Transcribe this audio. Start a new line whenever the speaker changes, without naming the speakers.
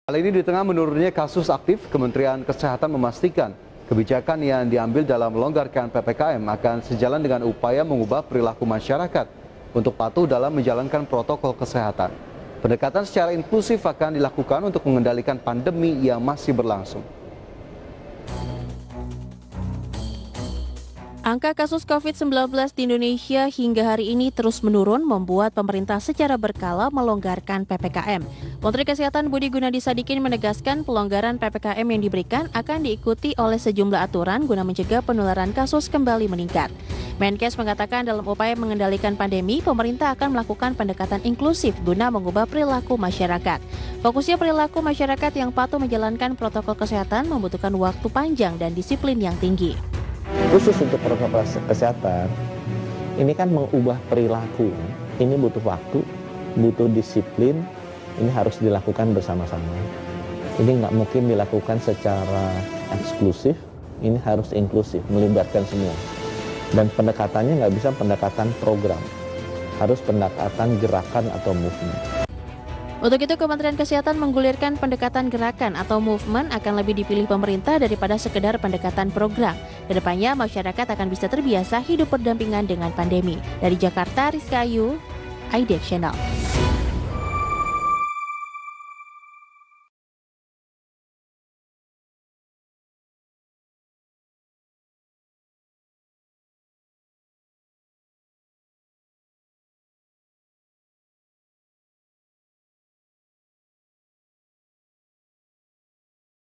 Hal ini di tengah menurunnya kasus aktif, Kementerian Kesehatan memastikan kebijakan yang diambil dalam melonggarkan PPKM akan sejalan dengan upaya mengubah perilaku masyarakat untuk patuh dalam menjalankan protokol kesehatan. Pendekatan secara inklusif akan dilakukan untuk mengendalikan pandemi yang masih berlangsung.
Angka kasus COVID-19 di Indonesia hingga hari ini terus menurun, membuat pemerintah secara berkala melonggarkan PPKM. Menteri Kesehatan Budi Gunadi Sadikin menegaskan pelonggaran PPKM yang diberikan akan diikuti oleh sejumlah aturan guna mencegah penularan kasus kembali meningkat. Menkes mengatakan dalam upaya mengendalikan pandemi, pemerintah akan melakukan pendekatan inklusif guna mengubah perilaku masyarakat. Fokusnya perilaku masyarakat yang patuh menjalankan protokol kesehatan membutuhkan waktu panjang dan disiplin yang tinggi.
Khusus untuk protokol kesehatan, ini kan mengubah perilaku. Ini butuh waktu, butuh disiplin, ini harus dilakukan bersama-sama. Ini nggak mungkin dilakukan secara eksklusif, ini harus inklusif, melibatkan semua. Dan pendekatannya nggak bisa pendekatan program, harus pendekatan gerakan atau movement.
Untuk itu, Kementerian Kesehatan menggulirkan pendekatan gerakan atau movement akan lebih dipilih pemerintah daripada sekedar pendekatan program. Kedepannya, masyarakat akan bisa terbiasa hidup berdampingan dengan pandemi. Dari Jakarta, Rizka Ayu, iDeck Channel.